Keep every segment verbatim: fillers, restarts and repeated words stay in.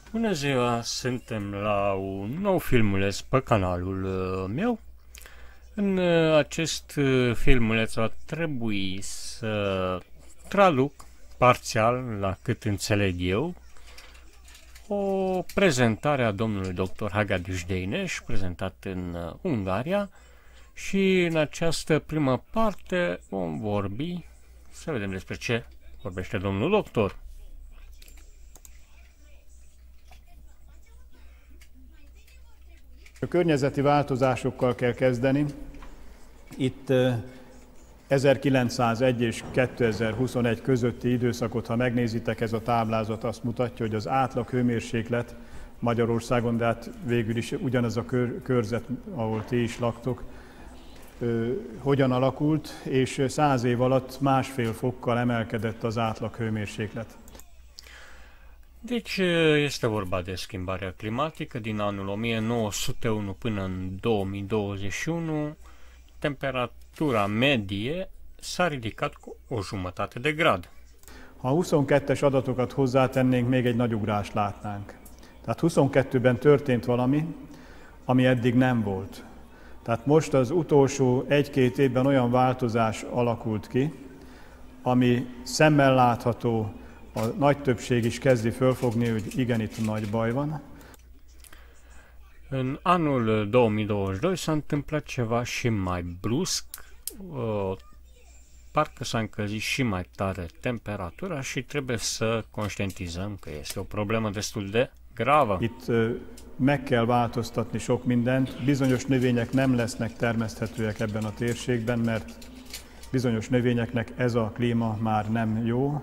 Bună ziua, suntem la un nou filmuleț pe canalul uh, meu. În uh, acest uh, filmuleț va trebui să traduc parțial, la cât înțeleg eu, o prezentare a domnului doctor Hagedüs Dénes, prezentat în uh, Ungaria, și în această primă parte vom vorbi, să vedem despre ce vorbește domnul doctor. A környezeti változásokkal kell kezdeni. Itt ezerkilencszázegy és kétezer-huszonegy közötti időszakot, ha megnézitek, ez a táblázat azt mutatja, hogy az átlag hőmérséklet Magyarországon, de hát végül is ugyanaz a kör, körzet, ahol ti is laktok, hogyan alakult, és száz év alatt másfél fokkal emelkedett az átlag hőmérséklet. Deci este vorba de schimbarea climatică din anul o mie nouă sute unu până în două mii douăzeci și unu. Temperatura medie s-a ridicat cu o jumătate de grad. Ha a huszonkettes adatokat hozzátennénk, még egy nagy ugrást látnánk. Tehát huszonkettőben történt valami, ami eddig nem volt. Tehát most az utolsó egy-két évben olyan változás alakult ki, ami szemmel látható, a nagy többség is kezdi fölfogni, hogy igen, itt nagy baj van. În anul două mii douăzeci și doi s-a întâmplat ceva și mai brusc, uh, parcă s-a încălzit și mai tare temperatura și trebuie să conștientizăm că este o problemă destul de gravă. Itt uh, meg kell változtatni sok mindent, bizonyos növények nem lesznek termeszthetőek ebben a térségben, mert bizonyos növényeknek ez a klíma már nem jó.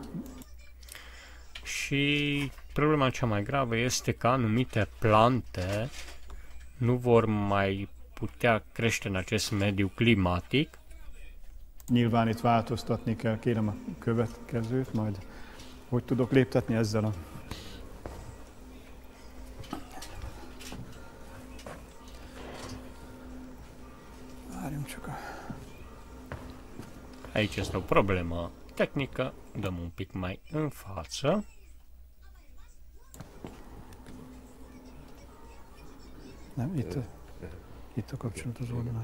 Și problema cea mai gravă este că anumite plante nu vor mai putea crește în acest mediu climatic. Nyilván itt változtatni kell, kérem a következőt, majd hogy tudok léptetni ezzel a... Várjunk csak a... Aici este o problemă tehnică, dăm un pic mai în față. Nem, itt a, itt a kapcsolat az oldalán.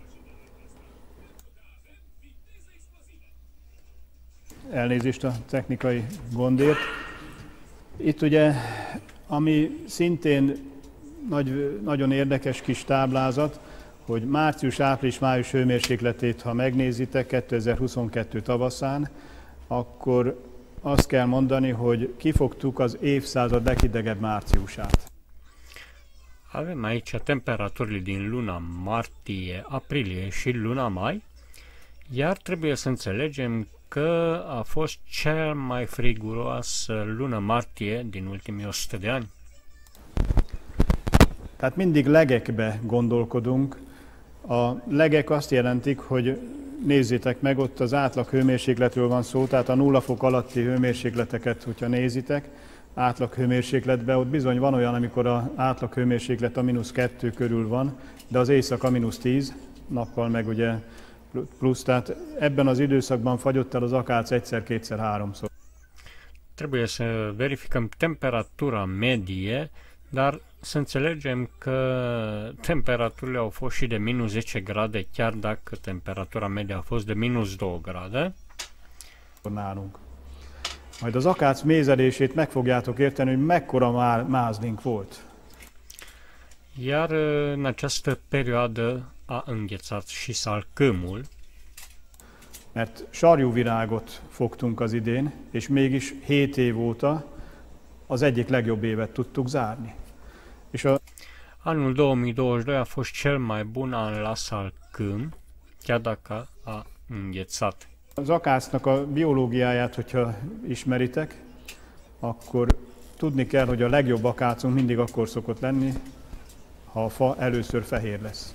Elnézést a technikai gondért. Itt ugye, ami szintén nagy, nagyon érdekes kis táblázat, hogy március, április, május hőmérsékletét, ha megnézitek kétezer-huszonkettő tavaszán, akkor azt kell mondani, hogy kifogtuk az évszázad legidegebb márciusát. Avem aici temperaturile din luna martie, aprilie și luna mai, iar trebuie să înțelegem că a fost cea mai friguroasă lună martie din ultimii o sută de ani. Tehát mindig legekbe gondolkodunk. A legek azt jelentik, hogy nézzétek meg, ott az átlag hőmérsékletről van szó, tehát a nulla fok alatti hőmérsékleteket, hogyha nézitek, átlag hőmérsékletben, ott bizony van olyan, amikor az átlag hőmérséklet a mínusz kettő körül van, de az éjszaka mínusz tíz, nappal meg ugye plusz, tehát ebben az időszakban fagyott el az akác egyszer, kétszer, háromszor. Trebuie să verificăm temperatura medie, dar să înțelegem că temperaturile au fost și de minus zece grade, chiar dacă temperatura medie a fost de minus doi grade. Nálunk. Majd az akác mézedését meg fogjátok érteni, hogy mekkora mázlink volt. Iar în această perioadă a înghețat și salcâmul. Mert sarjúvirágot fogtunk az idén, és mégis hét év óta az egyik legjobb évet tudtuk zárni. És a... Anul două mii douăzeci și doi a fost cel mai bun an la salcâm, chiar dacă a înghețat. Az akácnak a biológiáját, hogyha ismeritek, akkor tudni kell, hogy a legjobb akácunk mindig akkor szokott lenni, ha a fa először fehér lesz.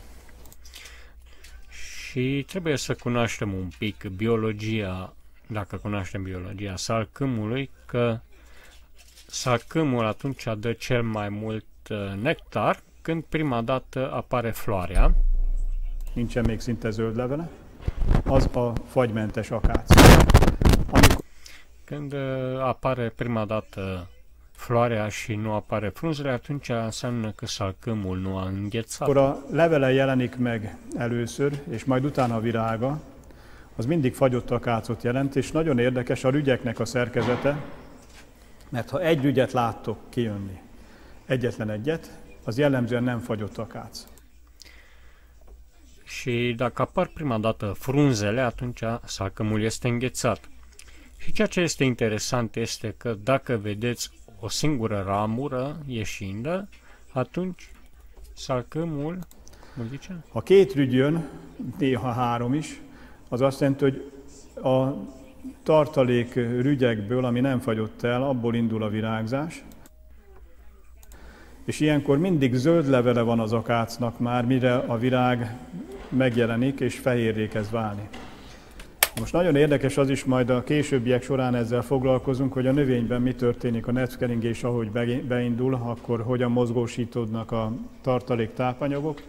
Și trebuie să cunoaștem un pic biologia, dacă cunoaștem biologia salcâmului, că salcâmul atunci dă cel mai mult nectar când prima dată apare floarea. Nincsen még szinte zöld levele. Az a fagymentes akác. Amikor... Când apare prima dată floarea și nu apare frunzele, atunci înseamnă că salcâmul nu a înghețat. Akkor a levele jelenik meg először, és majd utána a virága, az mindig fagyott akácot jelent, és nagyon érdekes a rügyeknek a szerkezete, mert ha egy rügyet láttok kijönni, egyetlen egyet, az jellemzően nem fagyott akác. Și dacă apar prima dată frunzele, atunci salcâmul este înghețat. Și ceea ce este interesant este că dacă vedeți o singură ramură ieșindă, atunci salcâmul, cum zice? Ha két rügy jön, néha három is, az azt jelenti, hogy a tartalék rügyekből, ami nem fagyott el, abból indul a virágzás. És ilyenkor mindig zöld levele van az akácnak már, mire a virág megjelenik és fehérré kezd válni. Most nagyon érdekes az is, majd a későbbiek során ezzel foglalkozunk, hogy a növényben mi történik, a netkeringés ahogy beindul, akkor hogyan mozgósítódnak a tartalék tápanyagok.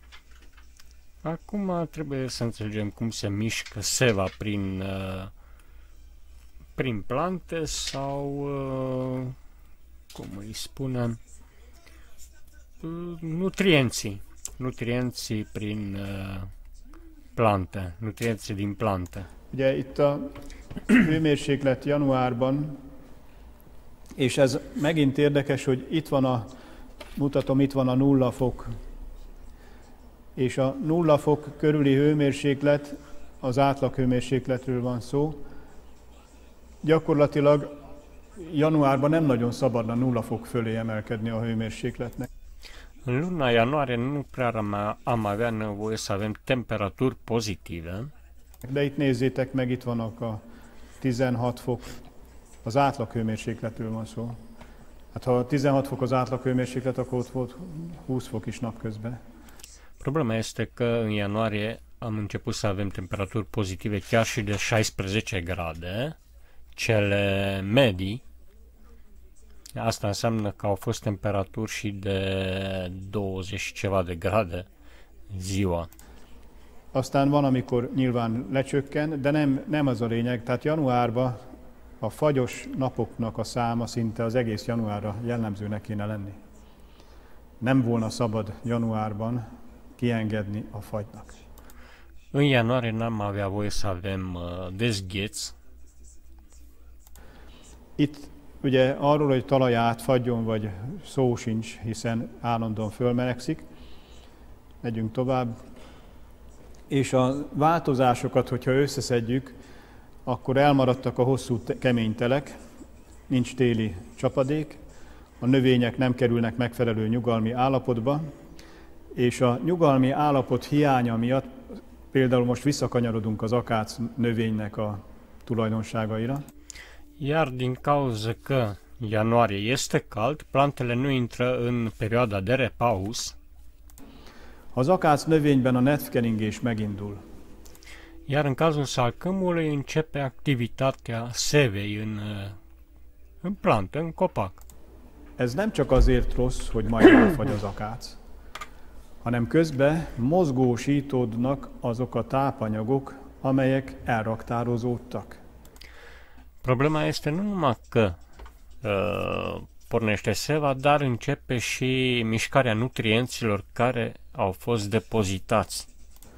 Acum trebuie să înțelegem cum se mișcă seva prin, uh, prin plante sau, uh, cum îi spunem, uh, nutrienții. Nutrienții prin uh, plante, nutrienții din plante. Ugye itt a hőmérséklet januárban, és ez megint érdekes, hogy itt van a, mutatom, itt van a nulla fok, és a nulla fok körüli hőmérséklet, az átlag hőmérsékletről van szó. Gyakorlatilag januárban nem nagyon szabadna nulla fok fölé emelkedni a hőmérsékletnek. În luna ianuarie nu prea am avea nevoie să avem temperaturi pozitive. De itt nézzétek meg, itt vannak a tizenhat fok, az átlag hőmérsékletről van szó. Hát ha tizenhat fok az átlag hőmérséklet, akkor ott volt húsz fok is napközben. Problema este că în ianuarie am început să avem temperaturi pozitive chiar și de șaisprezece grade, cele medii. Asta înseamnă că au fost temperaturi și de douăzeci ceva de grade ziua. Aztán van, amikor nyilván lecsökken, de nem, nem az a lényeg. Tehát januárban a fagyos napoknak a száma szinte az egész januárra jellemzőnek kéne lenni. Nem volna szabad januárban kiengedni a fagynak. În ianuarie n-am avea voie să avem uh, dezgheț. Itt ugye arról, hogy talaj átfagyjon, vagy szó sincs, hiszen állandóan fölmelegszik. Megyünk tovább. És a változásokat, hogyha összeszedjük, akkor elmaradtak a hosszú te- kemény telek, nincs téli csapadék, a növények nem kerülnek megfelelő nyugalmi állapotba, és a nyugalmi állapot hiánya miatt, például most visszakanyarodunk az akác növénynek a tulajdonságaira. Iar din cauza că ianuarie este cald, plantele nu intră în perioada de repaus. Az akác növényben a netkeringés megindul. Iar în cazul salcâmului începe activitatea sevei în, în plantă, în copac. Ez nem csak azért rossz, hogy majd elfagy az akác, hanem közben mozgósítódnak azok a tápanyagok, amelyek elraktározódtak. Problema este nu numai că uh, pornește seva, dar începe și mișcarea nutrienților care au fost depozitați.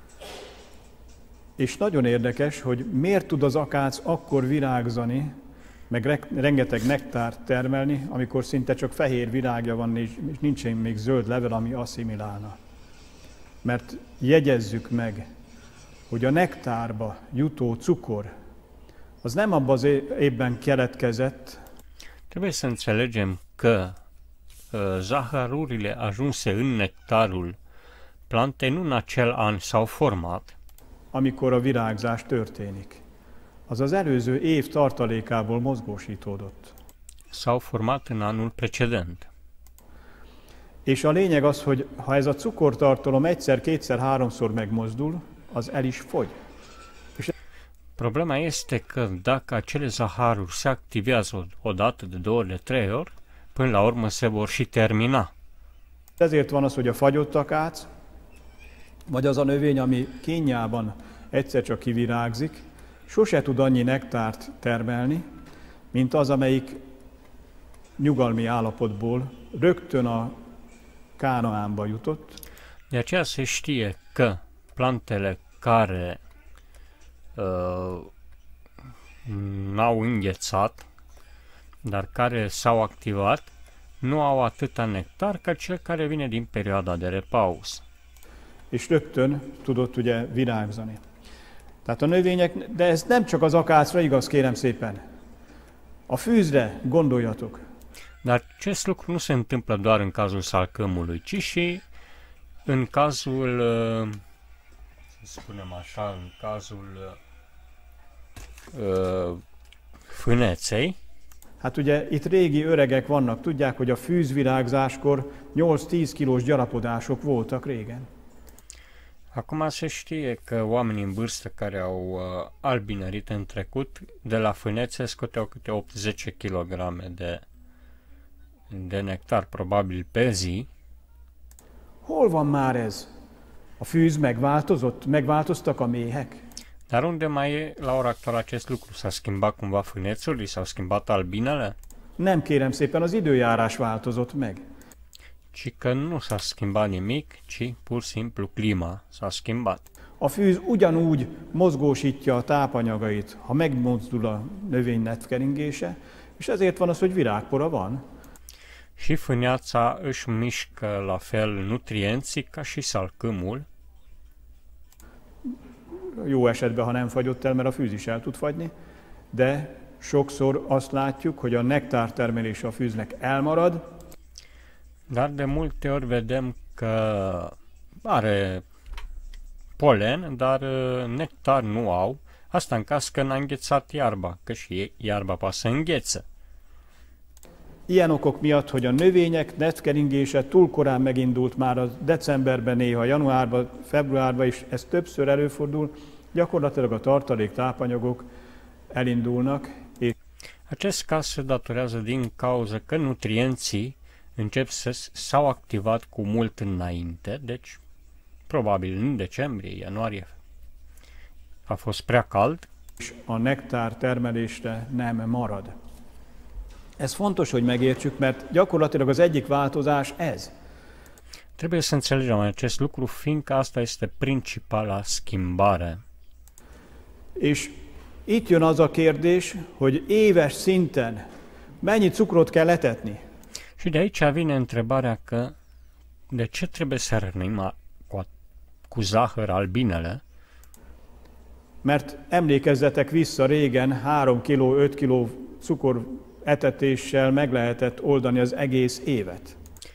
És nagyon érdekes, hogy miért tud az akác akkor virágzani, meg rengeteg nektárt termelni, amikor szinte csak fehér virágja van, és nincsen még zöld level, ami asszimilálna. Mert jegyezzük meg, hogy a nektárba jutó cukor, az nem abban az évben keletkezett. Trebuie să înțelegem că uh, zahărurile ajunse în nectarul plantei nu în acel an s-au format, amikor a virágzás történik. Az az előző év tartalékából mozgósítódott. s-au format în anul precedent. És a lényeg az, hogy ha ez a cukortartalom egyszer, kétszer, háromszor megmozdul, az el is fogy. Problema este că dacă acele zaharuri se activează o dată, de două ori, de trei ori, până la urmă se vor și termina. Ezért van az, hogy a fagyott akác, vagy az a növény, ami kínjában egyszer csak kivirágzik, sose tud annyi nektárt termelni, mint az, amelyik nyugalmi állapotból rögtön a Kánaánba jutott. De aceea se știe că plantele care uh, n-au înghețat, dar care s-au activat, nu au atâta nectar ca cel care vine din perioada de repaus. És rögtön tudott ugye virágzani. Tehát a növények, de ez nem csak az akácra igaz, kérem szépen. A fűzre gondoljatok. Dar acest lucru nu se întâmplă doar în cazul salcâmului, ci și în cazul, să spunem așa, în cazul uh, fâneței. Hát ugye itt régi öregek vannak, tudják, hogy a fűzvirágzáskor nyolc-tíz kilós gyarapodások voltak régen. Acum se știe că oamenii în vârstă care au uh, albinărit în trecut, de la fânețe scoteau câte opt-zece kilograme de, de nectar, probabil pe zi. Hol van már ez? A fűz megváltozott? Megváltoztak a méhek? Dar unde mai e la ora actuală acest lucru? S-a schimbat cumva fânețul? S-au schimbat albinele? Nem, kérem szépen, az időjárás változott meg. Ci că nu s-a schimbat nimic, ci pur și simplu clima s-a schimbat. A fűz ugyanúgy mozgósítja a tápanyagait, ha megmozdul a növény netkeringése, és ezért van az, hogy virágpora van. Și fâneața își mișcă la fel nutrienții ca și salcâmul. Jó esetben, ha nem fagyott el, mert a fűz is el tud fagyni, de sokszor azt látjuk, hogy a nektártermelése a fűznek elmarad. Dar de multe ori vedem că are polen, dar nectar nu au. Asta în caz că n-a înghețat iarba, că și iarba poate să înghețe. Ilyen okok miatt, hogy a növények netkeringése túl korán megindult már a decemberben, néha januárban, februárban is, ez többször előfordul, gyakorlatilag a tartalék tápanyagok elindulnak. És acest caz se datorează din cauza că nutrienții încep să s-au activat cu mult înainte, deci probabil în decembrie, ianuarie a fost prea cald. És a nektár termelésre nem marad. Ez fontos, hogy megértsük, mert gyakorlatilag az egyik változás ez. Trebuie să înțelegem acest lucru, fiindcă asta este principala schimbare. És itt jön az a kérdés, hogy éves szinten mennyi cukrot kell etetni. Și de aici vine întrebarea că de ce trebuie să rănim cu, cu zahăr albinele? Mert emlékezzetek vissza, régen három kiló, öt kiló cukor etetéssel meg lehetett oldani az egész évet.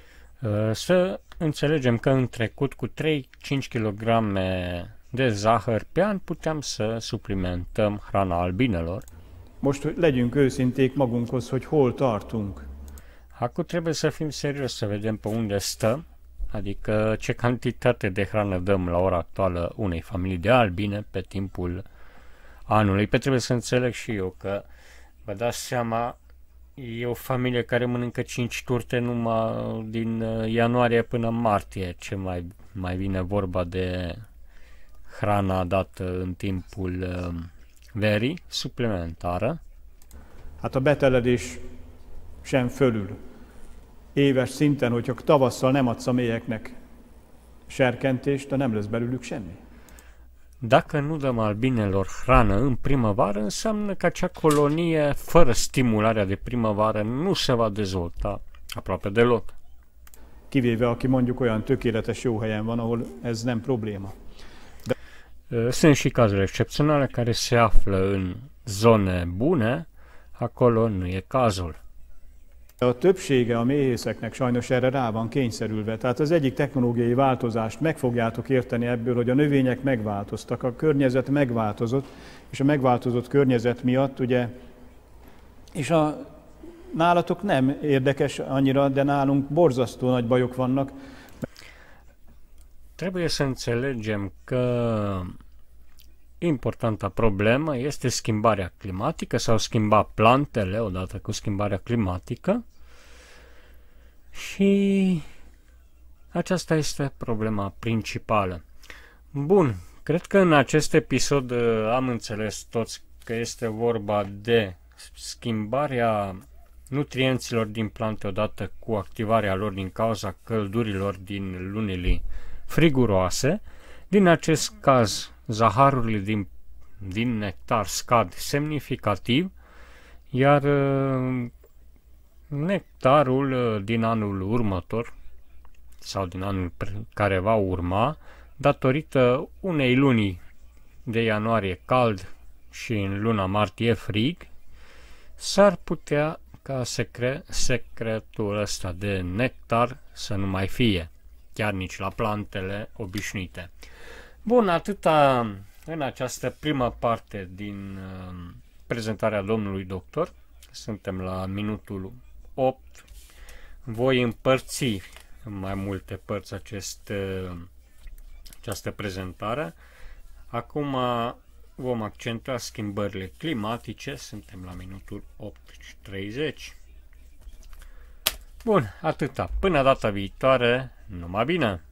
Să înțelegem că în trecut cu trei-cinci kilograme de zahăr pe an puteam să suplimentăm hrana albinelor. Most hogy legyünk őszinték magunkhoz, hogy hol tartunk. Acum trebuie să fim serioși, să vedem pe unde stăm, adică ce cantitate de hrană dăm la ora actuală unei familii de albine pe timpul anului. Pe trebuie să înțeleg și eu că, vă dați seama, e o familie care mănâncă cinci turte numai din ianuarie până martie, ce mai, mai vine vorba de hrana dată în timpul verii, suplimentară. Hát a beteledés sem fölül. Éves szinten, hogyha tavasszal nem adsz a méheknek serkentést, de nem lesz belőlük semmi. Dacă nu dăm albinelor hrană în primăvară, înseamnă că acea colonie, fără stimularea de primăvară, nu se va dezvolta aproape deloc. Kivéve, aki mondjuk olyan tökéletes jó helyen van, ahol ez nem probléma. De... Sunt și cazuri excepționale care se află în zone bune, acolo nu e cazul. A többsége a méhészeknek sajnos erre rá van kényszerülve. Tehát az egyik technológiai változást meg fogjátok érteni ebből, hogy a növények megváltoztak, a környezet megváltozott, és a megváltozott környezet miatt ugye, és a, nálatok nem érdekes annyira, de nálunk borzasztó nagy bajok vannak. Trebuie să înțelegem că importanta problemă este schimbarea climatică, s-au schimbat plantele odată cu schimbarea climatică și aceasta este problema principală. Bun, cred că în acest episod am înțeles toți că este vorba de schimbarea nutrienților din plante odată cu activarea lor din cauza căldurilor din lunile friguroase. Din acest caz, zaharurile din, din nectar scad semnificativ, iar nectarul din anul următor sau din anul care va urma, datorită unei luni de ianuarie cald și în luna martie frig, s-ar putea ca secre- secretul ăsta de nectar să nu mai fie, chiar nici la plantele obișnuite. Bun, atâta în această prima parte din uh, prezentarea domnului doctor. Suntem la minutul opt. Voi împărți în mai multe părți acest, uh, această prezentare. Acum vom accentua schimbările climatice. Suntem la minutul opt și treizeci. Bun, atâta. Până data viitoare, numai bine!